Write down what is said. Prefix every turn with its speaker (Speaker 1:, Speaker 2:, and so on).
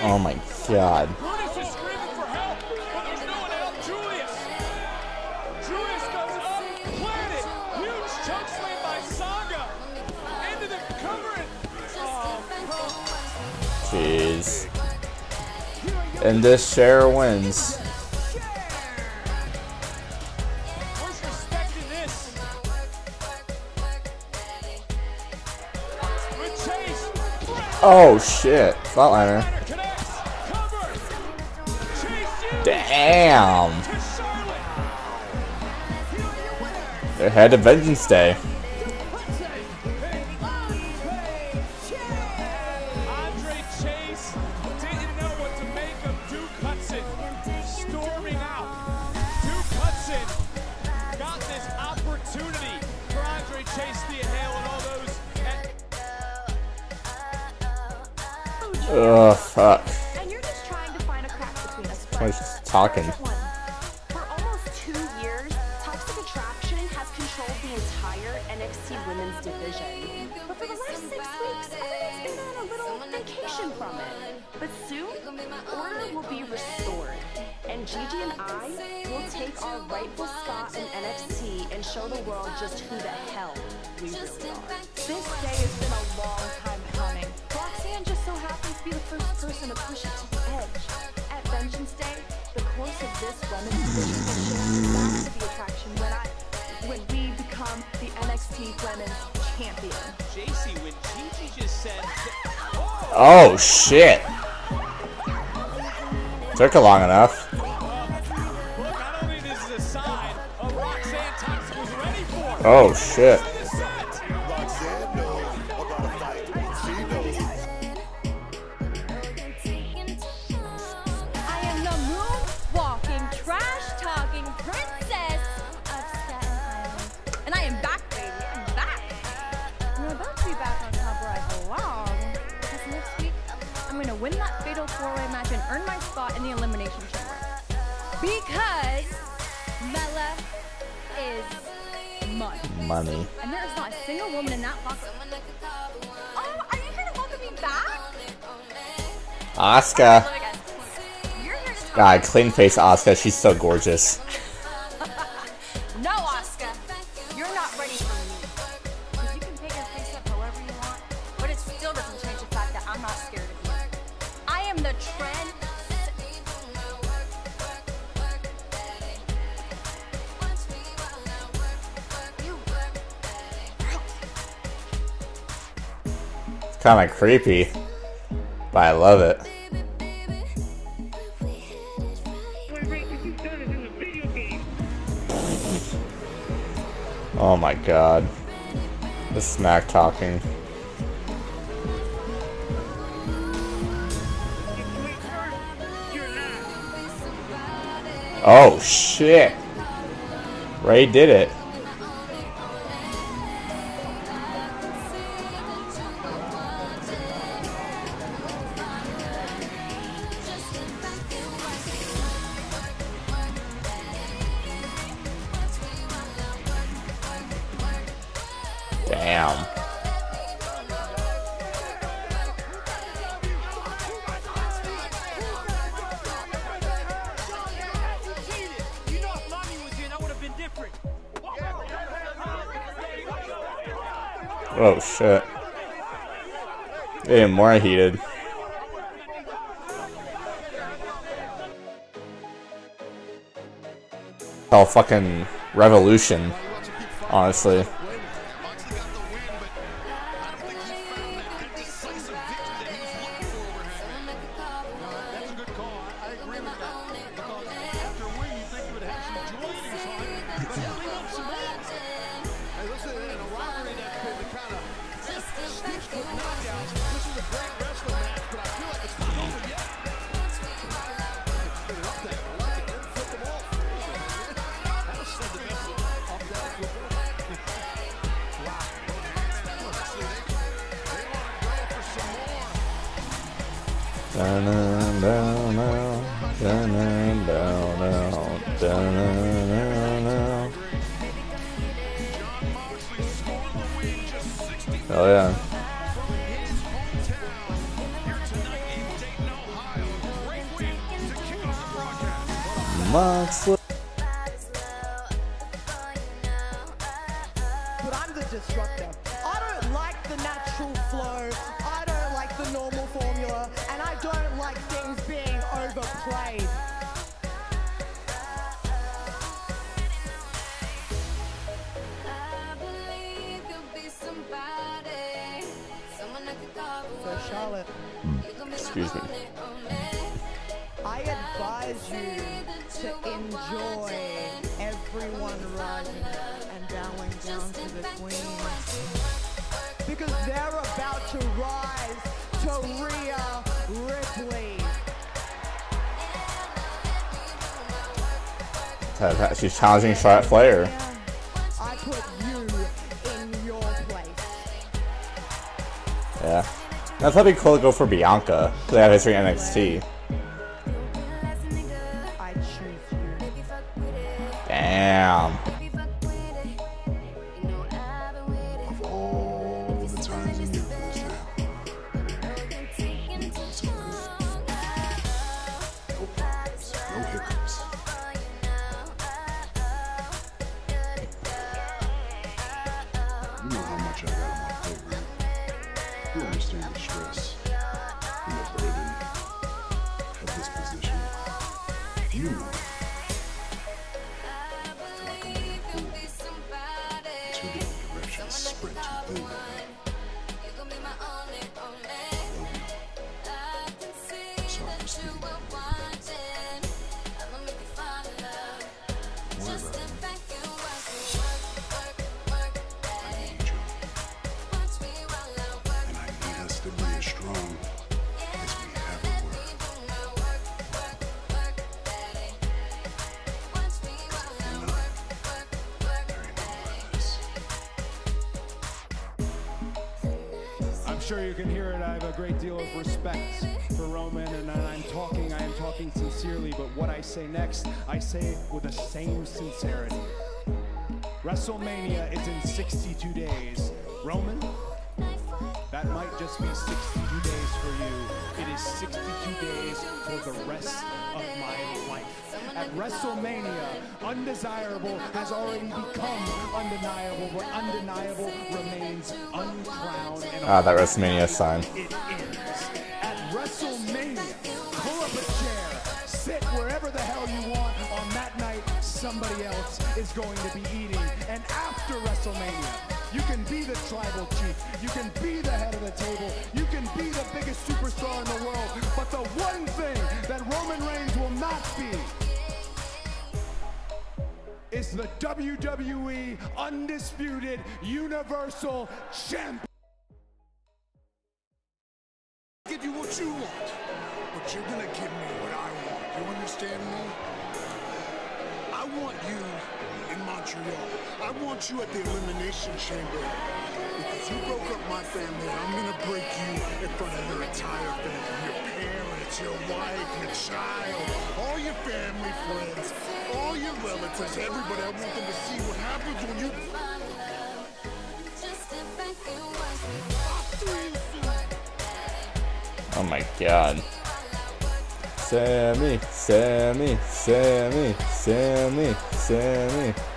Speaker 1: Oh my god.
Speaker 2: Brutus is screaming for help, but there's no one to help Julius. Julius goes up, planted. Huge choke slam by Sanga. Into the cover and
Speaker 1: jeez. And this Cher wins.
Speaker 2: where's respect in this? With Chase.
Speaker 1: Oh shit. Flatliner.
Speaker 2: Connects. Cover. Chase used
Speaker 1: Damn.
Speaker 2: to Charlotte.
Speaker 1: They're head of Vengeance Day.
Speaker 2: Andre Chase didn't know what to make of Duke Hudson storming out. Duke Hudson got this opportunity for Andre Chase to inhale and all those.
Speaker 1: Ugh, fuck.
Speaker 3: And you're just trying to find a crack between us.
Speaker 1: I was just talking.
Speaker 3: For almost 2 years, Toxic Attraction has controlled the entire NXT Women's division. But for the last 6 weeks, everyone's been on a little vacation from it. But soon, order will be restored. And Gigi and I will take our rightful spot in NXT and show the world just who the hell we really are. This day has been a long time coming. Roxanne just so happens to be the first person to push it to the edge. At Vengeance Day, the course of this women's division will shift back to the attraction when we become the NXT Women's Champion.
Speaker 2: JC, when Gigi just said,
Speaker 1: Oh shit. Took it long enough.
Speaker 2: not only this is a sign of Roxanne Toxic was ready for it.
Speaker 1: Oh shit.
Speaker 4: Roxanne knows about a fight. She knows.
Speaker 3: I am the moon-walking, trash-talking princess of Staten Island. And I am back, baby. I'm back. I'm about to be back on top where I belong. Because next week, I'm going to win that fatal four-way match and earn my spot in the Elimination Chamber. Because Mella is money.
Speaker 1: Money.
Speaker 3: And there is not a single woman in that locker room. Oh, are you here to welcome me back?
Speaker 1: Asuka.
Speaker 3: Look, guys. You're here to talk.
Speaker 1: God, clean face Asuka. She's so gorgeous.
Speaker 3: No, Asuka. You're not ready for me. Because you can pick your face up however you want, but it still doesn't change the fact that I'm not scared of you. I am the trend.
Speaker 1: Kind of creepy, but I love it. Oh my god. The smack talking. Oh shit. Ray did it. Damn.
Speaker 2: You know, if Mommy was in, I would have been different.
Speaker 1: Oh shit. Getting more heated. Oh, fucking Revolution, honestly. Oh yeah. Moxley.
Speaker 5: But I'm the disruptor. I don't like the natural flow. I don't like the normal formula. And I don't like things being overplayed. So Charlotte,
Speaker 1: Excuse me.
Speaker 5: I advise you to enjoy everyone rising and bowing down to the queen. Because they're about to rise to Rhea Ripley.
Speaker 1: She's challenging Charlotte Flair.
Speaker 5: I put you in your place.
Speaker 1: Yeah. That's probably cool to go for Bianca. They have history in NXT.
Speaker 5: I choose you.
Speaker 1: Damn.
Speaker 4: Of all the times in your life now. No problems, no hiccups. You know how much I got on my plate, right? You understand the stress and the burden of this position. You know. I feel like I'm in a pool. Two different directions spread too thin. I'm sorry for speaking about it. Don't worry about it. I need you. And I need us to be as strong as we ever were. 'Cause if we're not, there ain't no us.
Speaker 2: I'm sure you can hear it. I have a great deal of respect for Roman, and I am talking sincerely, but what I say next, I say with the same sincerity. WrestleMania is in 62 days. Roman, that might just be 62 days for you. It is 62 days for the rest of my life. At WrestleMania, undesirable has already become undeniable, but undeniable remains uncrowned. And
Speaker 1: Ah, that WrestleMania sign.
Speaker 2: it ends. At WrestleMania, pull up a chair, sit wherever the hell you want. On that night, somebody else is going to be eating. And after WrestleMania, you can be the tribal chief, you can be the head of the table, you can be the biggest superstar in the world. But the one thing that Roman Reigns will not be is the WWE Undisputed Universal Champion.
Speaker 4: Give you what you want, but you're gonna give me what I want. You understand me? I want you in Montreal. I want you at the Elimination Chamber. Because you broke up my family, I'm gonna break you in front of your entire family. Your parents, your wife, your child, all your family, friends, all your relatives, everybody. I want them to see what happens when you...
Speaker 1: Oh my god. Sammy, Sammy, Sammy, Sammy, Sammy.